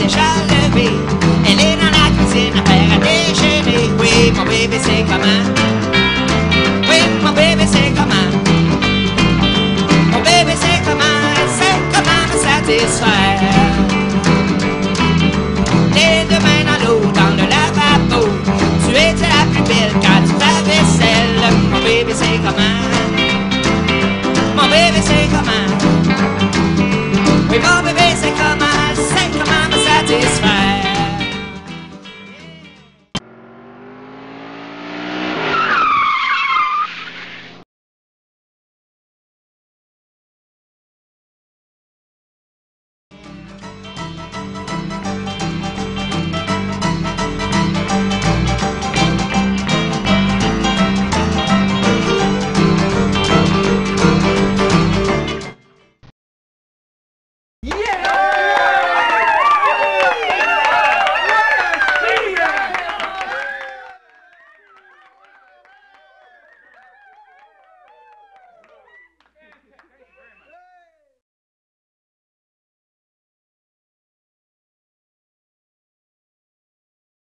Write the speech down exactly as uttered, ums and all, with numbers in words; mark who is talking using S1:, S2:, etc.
S1: déjà levé. Elle est dans la cuisine à faire à déjeuner. Oui, mon bébé c'est comment? Oui, mon bébé c'est comment? Mon bébé c'est comment? Elle sait comment me satisfaire. Les deux mains dans l'eau, dans le lavabo. Tu étais la plus belle quand tu fais vaisselle. Mon bébé c'est comment? Mon bébé c'est comment? Oui, mon bébé c'est comment? C'est comment me satisfaire.